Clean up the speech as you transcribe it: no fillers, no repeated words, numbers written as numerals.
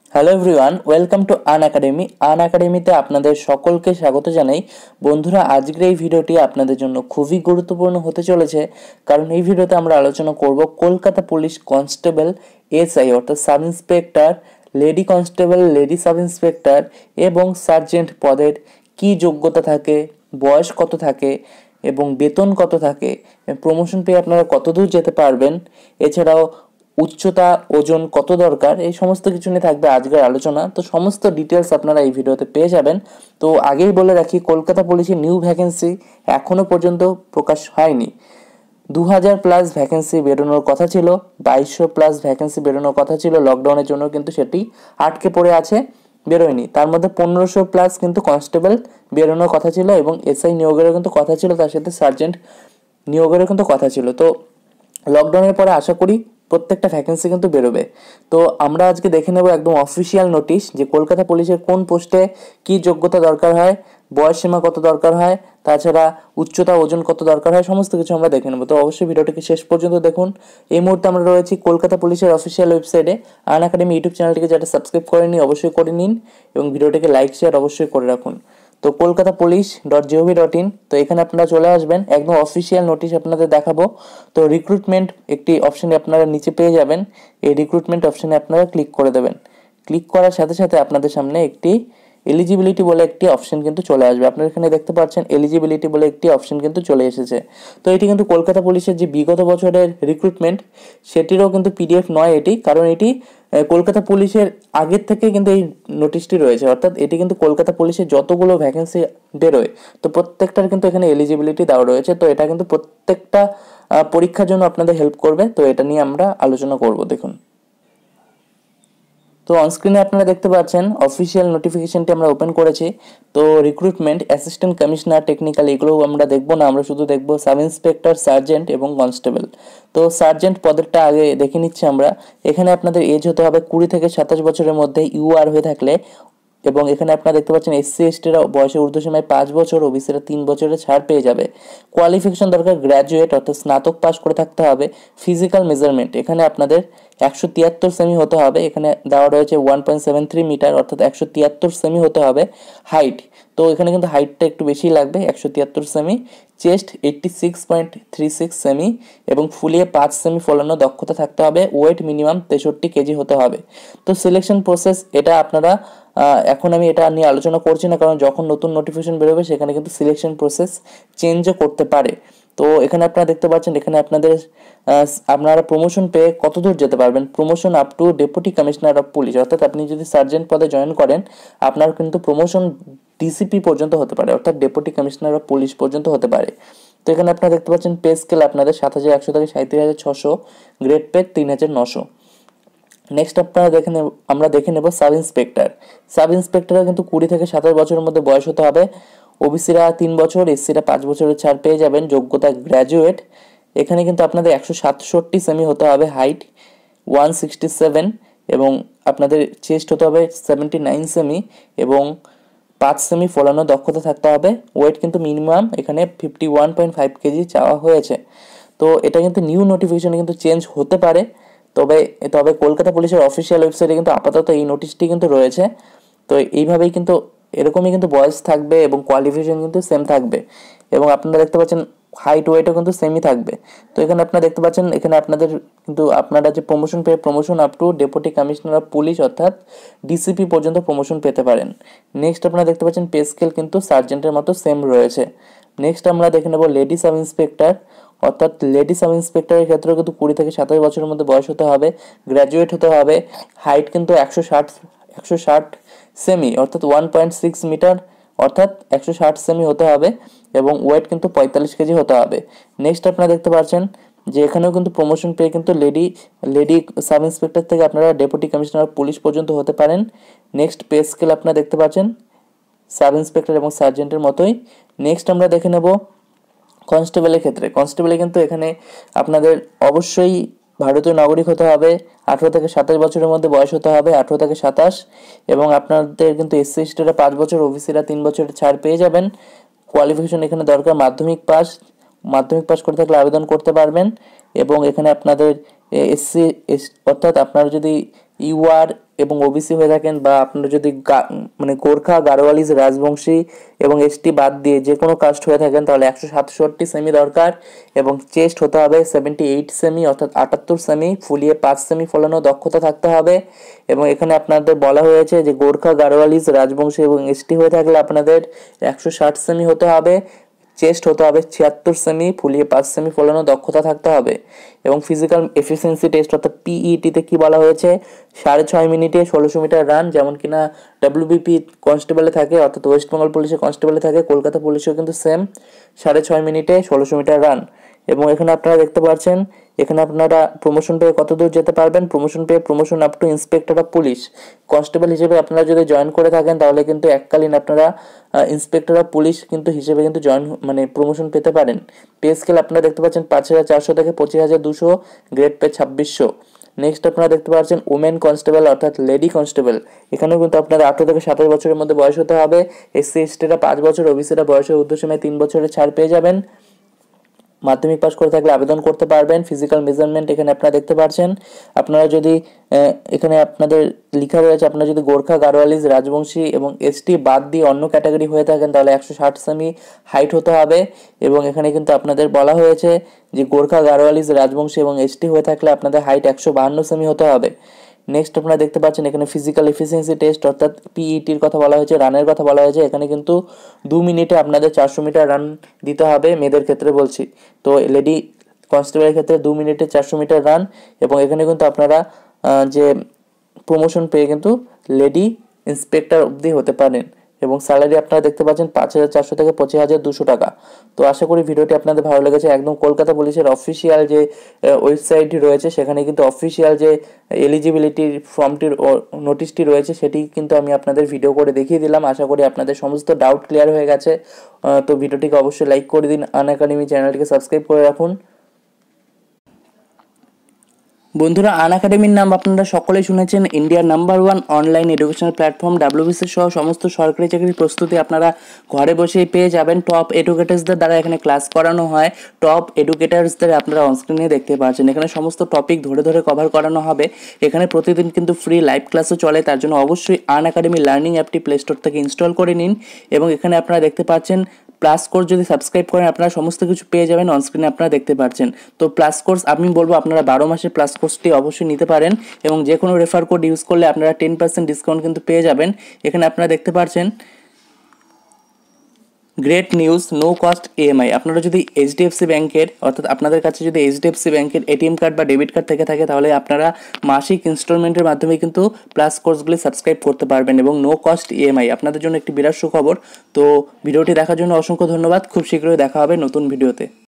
Hello everyone, welcome to আন একাডেমিতে আপনাদের সকলকে স্বাগত জানাই। বন্ধুরা, আজকের এই ভিডিওটি আপনাদের জন্য খুবই গুরুত্বপূর্ণ হতে চলেছে, কারণ এই ভিডিওতে আমরা আলোচনা করব কলকাতা পুলিশ কনস্টেবল এসআই অর্থাৎ sub inspector, lady constable, lady sub inspector এবং সার্জেন্ট পদের কি যোগ্যতা থাকে, বয়স কত থাকে এবং বেতন কত থাকে, প্রমোশন পেয়ে আপনারা কত দূর যেতে পারবেন, এছাড়াও উচ্চতা, ওজন কত দরকার, এই সমস্ত কিছু নিয়ে থাকবে আজকের আলোচনা। তো সমস্ত ডিটেলস আপনারা এই ভিডিওতে পেয়ে যাবেন। তো আগেই বলে রাখি, কলকাতা পুলিশের নিউ ভ্যাকেন্সি এখনও পর্যন্ত প্রকাশ হয়নি। 2000 প্লাস ভ্যাকেন্সি বেরোনোর কথা ছিল, 2200 প্লাস ভ্যাকেন্সি বেরোনোর কথা ছিল লকডাউনের জন্য, কিন্তু সেটি আটকে পড়ে আছে, বেরোয়নি। তার মধ্যে 1500 প্লাস কিন্তু কনস্টেবল বেরোনোর কথা ছিল এবং এসআই নিয়োগেরও কিন্তু কথা ছিল, তার সাথে সার্জেন্ট নিয়োগেরও কিন্তু কথা ছিল। তো লকডাউনের পরে আশা করি প্রত্যেকটা ভ্যাকেন্সি কিন্তু বেরোবে। তো আমরা আজকে দেখে নেব একদম অফিসিয়াল নোটিশ যে কলকাতা পুলিশের কোন পোস্টে কি যোগ্যতা দরকার হয়, বয়স সীমা কত দরকার হয়, তাছাড়া উচ্চতা, ওজন কত দরকার হয়, সমস্ত কিছু আমরা দেখে নেব। তো অবশ্যই ভিডিওটিকে শেষ পর্যন্ত দেখুন। এই মুহূর্তে আমরা রয়েছি কলকাতা পুলিশের অফিসিয়াল ওয়েবসাইটে। আন একাডেমি ইউটিউব চ্যানেলটিকে যারা সাবস্ক্রাইব করেনি অবশ্যই করে নিন এবং ভিডিওটিকে লাইক শেয়ার অবশ্যই করে রাখুন। তো কলকাতা পুলিশ .gov.in, তো এখানে আপনারা চলে আসবেন, একদম অফিসিয়াল নোটিশ আপনাদের দেখাবো। তো রিক্রুটমেন্ট একটি অপশানে আপনারা নিচে পেয়ে যাবেন, এই রিক্রুটমেন্ট অপশানে আপনারা ক্লিক করে দেবেন। ক্লিক করার সাথে সাথে আপনাদের সামনে একটি এলিজিবিলিটি বলে একটি অপশন কিন্তু চলে আসবে। আপনারা এখানে দেখতে পাচ্ছেন এলিজিবিলিটি বলে একটি অপশন কিন্তু চলে এসেছে। তো এটি কিন্তু কলকাতা পুলিশের যে বিগত বছরের রিক্রুটমেন্ট সেটিরও কিন্তু পিডিএফ নয় এটি, কারণ এটি কলকাতা পুলিশের আগের থেকে কিন্তু এই নোটিশটি রয়েছে, অর্থাৎ এটি কিন্তু কলকাতা পুলিশের যতগুলো ভ্যাকেন্সি বেরোয় তো প্রত্যেকটার কিন্তু এখানে এলিজিবিলিটি দেওয়া রয়েছে। তো এটা কিন্তু প্রত্যেকটা পরীক্ষার জন্য আপনাদের হেল্প করবে। তো এটা নিয়ে আমরা আলোচনা করব। দেখুন, তো অনস্ক্রিনে আপনারা দেখতে পাচ্ছেন অফিসিয়াল নোটিফিকেশনটি আমরা ওপেন করেছি। তো রিক্রুটমেন্ট, অ্যাসিস্ট্যান্ট কমিশনার, টেকনিক্যাল, এগুলো আমরা দেখবো না, আমরা শুধু দেখবো সাব ইন্সপেক্টর, সার্জেন্ট এবং কনস্টেবল। তো সার্জেন্ট পদেরটা আগে দেখে নিচ্ছি আমরা। এখানে আপনাদের এজ হতে হবে 20 থেকে 27 বছরের মধ্যে, ইউআর হয়ে থাকলে, এবং এখানে আপনারা দেখতে পাচ্ছেন এসসি এসটিরা বয়সের ঊর্ধ্বসীমায় 5 বছর, ওবিসিরা 3 বছরের ছাড় পেয়ে যাবে। কোয়ালিফিকেশন দরকার গ্র্যাজুয়েট অর্থাৎ স্নাতক পাস করে থাকতে হবে। ফিজিক্যাল মেজারমেন্ট এখানে আপনাদের 173 সেমি হতে হবে, এখানে দেওয়া রয়েছে 1.73 মিটার অর্থাৎ 173 সেমি হতে হবে। হাইট, তো এখানে কিন্তু হাইটটা একটু বেশি লাগবে, 173 সেমি। চেস্ট 86.36 সেমি এবং ফুলিয়ে 5 সেমি ফলানো দক্ষতা থাকতে হবে। ওয়েট মিনিমাম 63 কেজি হতে হবে। তো সিলেকশন প্রসেস এটা আপনারা এখন আমি এটা নিয়ে আলোচনা করছি না, কারণ যখন নতুন নোটিফিকেশন বেরোবে সেখানে কিন্তু সিলেকশন প্রসেস চেঞ্জও করতে পারে। তো এখানে আপনারা দেখতে পাচ্ছেন, এখানে আপনারা প্রমোশন পেয়ে কত দূর যেতে পারবেন। Promotion up to deputy commissioner of police, অর্থাৎ আপনি যদি সার্জেন্ট পদে জয়েন করেন আপনার কিন্তু প্রমোশন ডিসিপি পর্যন্ত হতে পারে, অর্থাৎ ডেপুটি কমিশনার অফ পুলিশ পর্যন্ত হতে পারে। তো এখানে আপনারা দেখতে পাচ্ছেন পে স্কেল আপনাদের 7100 থেকে 37,600, গ্রেড পে 3900। নেক্সট আমরা দেখে নেব সাব ইন্সপেক্টর। সাব ইন্সপেক্টররা কিন্তু 20 থেকে 27 বছরের মধ্যে বয়স হতে হবে। ওবিসিরা 3 বছর, এসসিরা 5 বছরের ছাড় পেয়ে যাবেন। যোগ্যতা গ্র্যাজুয়েট। এখানে কিন্তু আপনাদের 167 সেমি হতে হবে। হাইট 167 এবং আপনাদের চেস্ট হতে হবে 79 সেমি এবং 5 সেমি ফলানো দক্ষতা থাকতে হবে। ওয়েট কিন্তু মিনিমাম এখানে 51.5 কেজি চাওয়া হয়েছে। তো এটা কিন্তু নিউ নোটিফিকেশনে কিন্তু চেঞ্জ হতে পারে, তবে তবে কলকাতা পুলিশের অফিসিয়াল ওয়েবসাইটে কিন্তু আপাতত এই নোটিশটি কিন্তু রয়েছে। তো এইভাবেই কিন্তু এরকমই কিন্তু বয়স থাকবে এবং কোয়ালিফিকেশন কিন্তু সেম থাকবে এবং আপনারা দেখতে পাচ্ছেন হাইট ওয়েটও কিন্তু সেমই থাকবে। তো এখানে আপনারা দেখতে পাচ্ছেন এখানে আপনাদের কিন্তু আপনারা যে প্রমোশন পেয়ে promotion up to deputy commissioner of police অর্থাৎ ডিসিপি পর্যন্ত প্রমোশন পেতে পারেন। নেক্সট আপনারা দেখতে পাচ্ছেন পে স্কেল কিন্তু সার্জেন্টের মতো সেম রয়েছে। নেক্সট আমরা দেখে নেব লেডি সাব ইন্সপেক্টর, অর্থাৎ লেডি সাব ইন্সপেক্টরের ক্ষেত্রেও কিন্তু 20 থেকে 27 বছরের মধ্যে বয়স হতে হবে। গ্র্যাজুয়েট হতে হবে। হাইট কিন্তু 160 সেমি অর্থাৎ 1.6 মিটার অর্থাৎ 160 সেমি হতে হবে এবং ওয়েট কিন্তু 45 কেজি হতে হবে। নেক্সট আপনারা দেখতে পাচ্ছেন যে এখানেও কিন্তু প্রমোশন পেয়ে কিন্তু লেডি সাব ইন্সপেক্টর থেকে আপনারা ডেপুটি কমিশনার পুলিশ পর্যন্ত হতে পারেন। নেক্সট পে স্কেল আপনারা দেখতে পাচ্ছেন সাব ইন্সপেক্টর এবং সার্জেন্টের মতোই। নেক্সট আমরা দেখে নেব কনস্টেবলের ক্ষেত্রে। কনস্টেবলে কিন্তু এখানে আপনাদের অবশ্যই ভারতীয় নাগরিক হতে হবে। 18 থেকে 27 বছরের মধ্যে বয়স হতে হবে, 18 থেকে 27, এবং আপনাদের কিন্তু এসসি এসটিরা 5 বছর, ওবিসিরা 3 বছরের ছাড় পেয়ে যাবেন। কোয়ালিফিকেশন এখানে দরকার মাধ্যমিক পাস করে থাকলে আবেদন করতে পারবেন এবং এখানে আপনাদের এসসি অর্থাৎ আপনারা যদি ইউআর এবং ওবিসি হয়ে থাকেন, বা আপনারা যদি মানে গোর্খা, গাড়োয়ালিজ, রাজবংশী এবং এসটি বাদ দিয়ে যে কোনো কাস্ট হয়ে থাকেন, তাহলে 167 সেমি দরকার এবং চেস্ট হতে হবে 78 সেমি অর্থাৎ 78 সেমি, ফুলিয়ে 5 সেমি ফলানো দক্ষতা থাকতে হবে। এবং এখানে আপনাদের বলা হয়েছে যে গোর্খা, গাড়োয়ালিজ, রাজবংশী এবং এসটি হয়ে থাকলে আপনাদের 160 সেমি হতে হবে, চেস্ট হতে হবে 76 সেমি, ফুলিয়ে 5 সেমি ফলানো দক্ষতা থাকতে হবে। এবং ফিজিক্যাল এফিসিয়েন্সি টেস্ট অর্থাৎ পিইটিতে কি বলা হয়েছে, 6.5 মিনিটে 1600 মিটার রান, যেমন কিনা ডাব্লিউবিপি কনস্টেবলে থাকে অর্থাৎ ওয়েস্ট বেঙ্গল পুলিশে কনস্টেবলে থাকে, কলকাতা পুলিশেও কিন্তু সেম 6.5 মিনিটে 1600 মিটার রান। এবং এখানে আপনারা দেখতে পাচ্ছেন এখানে আপনারা প্রমোশন পেয়ে কত দূর যেতে পারবেন, promotion up to inspector of police. Constable হিসেবে আপনারা যদি জয়েন করে থাকেন তাহলে কিন্তু এককালীন আপনারা ইন্সপেক্টর অফ পুলিশ কিন্তু হিসেবে কিন্তু মানে প্রমোশন পেতে পারেন। পে স্কেল আপনারা দেখতে পাচ্ছেন 5400 থেকে 25200, গ্রেড পে 2600। নেক্সট আপনারা দেখতে পাচ্ছেন ওমেন কনস্টেবল অর্থাৎ লেডি কনস্টেবল, এখানেও কিন্তু আপনাদের 18 থেকে 27 বছরের মধ্যে বয়স হতে হবে। এসসি এসটিরা 5 বছর, ওবিসিরা বয়সের ঊর্ধ্বসীমায় 3 বছরের ছাড় পেয়ে যাবেন। মাধ্যমিক পাস করে থাকলে আবেদন করতে পারবেন। ফিজিক্যাল মেজারমেন্ট এখানে আপনারা দেখতে পাচ্ছেন। আপনারা যদি এখানে আপনাদের লেখা রয়েছে, আপনারা যদি গোর্খা, গাড়োয়ালিজ, রাজবংশী এবং এসটি বাদ দিয়ে অন্য ক্যাটাগরি হয়ে থাকেন তাহলে 160 সেমি হাইট হতে হবে। এবং এখানে কিন্তু আপনাদের বলা হয়েছে যে গোর্খা, গাড়োয়ালিজ, রাজবংশী এবং এসটি হয়ে থাকলে আপনাদের হাইট 152 সেমি হতে হবে। নেক্সট আপনারা দেখতে পাচ্ছেন এখানে ফিজিক্যাল এফিসিয়েন্সি টেস্ট অর্থাৎ পিইটির কথা বলা হয়েছে, রানের কথা বলা হয়েছে। এখানে কিন্তু 2 মিনিটে আপনাদের 400 মিটার রান দিতে হবে, মেয়েদের ক্ষেত্রে বলছি। তো লেডি কনস্টেবলের ক্ষেত্রে 2 মিনিটে 400 মিটার রান। এবং এখানে কিন্তু আপনারা যে প্রমোশন পেয়ে কিন্তু লেডি ইন্সপেক্টর অবধি হতে পারেন। এবং স্যালারি আপনারা দেখতে পাচ্ছেন 5400 থেকে 25200 টাকা। তো আশা করি ভিডিওটি আপনাদের ভালো লেগেছে। একদম কলকাতা পুলিশের অফিসিয়াল যে ওয়েবসাইটটি রয়েছে সেখানে কিন্তু অফিসিয়াল যে এলিজিবিলিটির ফর্মটির নোটিশটি রয়েছে সেটি কিন্তু আমি আপনাদের ভিডিও করে দেখিয়ে দিলাম। আশা করি আপনাদের সমস্ত ডাউট ক্লিয়ার হয়ে গেছে। তো ভিডিওটিকে অবশ্যই লাইক করে দিন, আনএকাডেমি চ্যানেলটিকে সাবস্ক্রাইব করে রাখুন। বন্ধুরা, আনএকাডেমির নাম আপনারা সকলেই শুনেছেন, ইন্ডিয়ার number 1 online educational platform. WBC সহ সমস্ত সরকারি চাকরির প্রস্তুতি আপনারা ঘরে বসেই পেয়ে যাবেন। টপ এডুকেটার্সদের দ্বারা এখানে ক্লাস করানো হয়। টপ এডুকেটার্সদের আপনারা অনস্ক্রিনে দেখতে পাচ্ছেন। এখানে সমস্ত টপিক ধরে ধরে কভার করানো হবে। এখানে প্রতিদিন কিন্তু ফ্রি লাইভ ক্লাসও চলে। তার জন্য অবশ্যই আনএকাডেমি লার্নিং অ্যাপটি প্লে স্টোর থেকে ইনস্টল করে নিন। এবং এখানে আপনারা দেখতে পাচ্ছেন প্লাস কোর্স যদি সাবস্ক্রাইব করেন আপনারা সমস্ত কিছু পেয়ে যাবেন। অনস্ক্রিনে আপনারা দেখতে পাচ্ছেন। তো প্লাস কোর্স আমি বলবো আপনারা 12 মাসের প্লাস কোর্সটি অবশ্যই নিতে পারেন। এবং যে কোনো রেফার কোড ইউজ করলে আপনারা 10% ডিসকাউন্ট কিন্তু পেয়ে যাবেন। এখানে আপনারা দেখতে পাচ্ছেন great news, no cost EMI. আপনারা যদি এইচডিএফসি ব্যাংকের অর্থাৎ আপনাদের কাছে যদি এইচডিএফসি ব্যাংকের এটিএম কার্ড বা ডেবিট কার্ড থেকে থাকে তাহলে আপনারা মাসিক ইনস্টলমেন্টের মাধ্যমে কিন্তু প্লাস কোর্সগুলি সাবস্ক্রাইব করতে পারবেন এবং নো কস্ট ইএমআই। আপনাদের জন্য একটি বিরাট সুখবর। তো ভিডিওটি দেখার জন্য অসংখ্য ধন্যবাদ। খুব শীঘ্রই দেখা হবে নতুন ভিডিওতে।